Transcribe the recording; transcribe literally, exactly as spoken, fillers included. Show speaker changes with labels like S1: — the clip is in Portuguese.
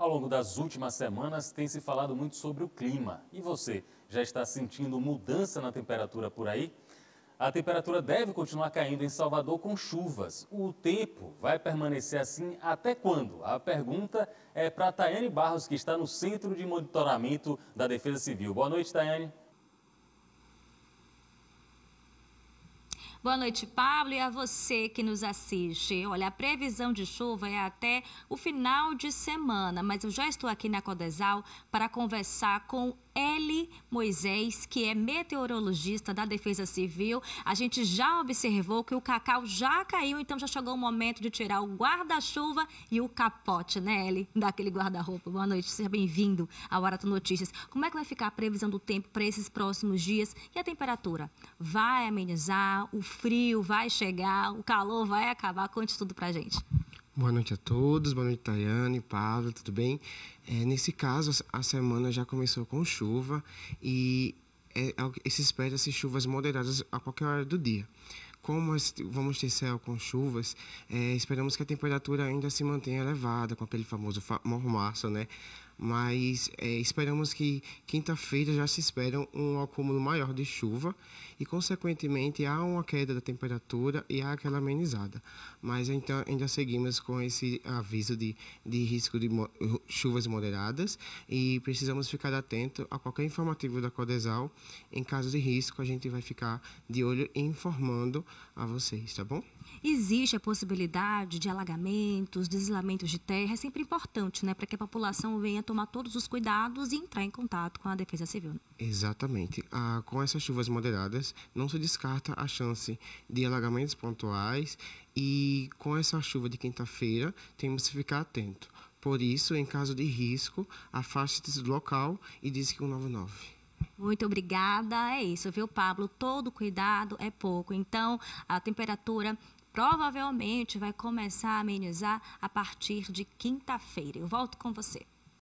S1: Ao longo das últimas semanas tem se falado muito sobre o clima. E você, já está sentindo mudança na temperatura por aí? A temperatura deve continuar caindo em Salvador com chuvas. O tempo vai permanecer assim até quando? A pergunta é para a Tayane Barros, que está no Centro de Monitoramento da Defesa Civil. Boa noite, Tayane.
S2: Boa noite, Pablo, e a você que nos assiste. Olha, a previsão de chuva é até o final de semana, mas eu já estou aqui na Codesal para conversar com Eli Moisés, que é meteorologista da Defesa Civil. A gente já observou que o cacau já caiu, então já chegou o momento de tirar o guarda-chuva e o capote, né, Eli? Daquele guarda-roupa. Boa noite, seja bem-vindo ao Hora Notícias. Como é que vai ficar a previsão do tempo para esses próximos dias e a temperatura? Vai amenizar? O frio vai chegar? O calor vai acabar? Conte tudo pra gente.
S3: Boa noite a todos, boa noite, Tayane, Pablo, tudo bem? É, nesse caso, a semana já começou com chuva e é, se espera-se chuvas moderadas a qualquer hora do dia. Como vamos ter céu com chuvas, é, esperamos que a temperatura ainda se mantenha elevada, com aquele famoso mormaço, né? Mas é, esperamos que quinta-feira já se espera um acúmulo maior de chuva e, consequentemente, há uma queda da temperatura e há aquela amenizada. Mas então ainda seguimos com esse aviso de, de risco de mo chuvas moderadas e precisamos ficar atento a qualquer informativo da Codesal. Em caso de risco, a gente vai ficar de olho e informando a vocês, tá bom?
S2: Existe a possibilidade de alagamentos, deslizamentos de terra, é sempre importante, né, para que a população venha tomar todos os cuidados e entrar em contato com a Defesa Civil.
S3: Exatamente. Ah, com essas chuvas moderadas, não se descarta a chance de alagamentos pontuais e com essa chuva de quinta-feira, temos que ficar atento. Por isso, em caso de risco, afaste-se do local e disque cento e noventa e nove.
S2: Muito obrigada. É isso, viu, Pablo? Todo cuidado é pouco. Então, a temperatura provavelmente vai começar a amenizar a partir de quinta-feira. Eu volto com você.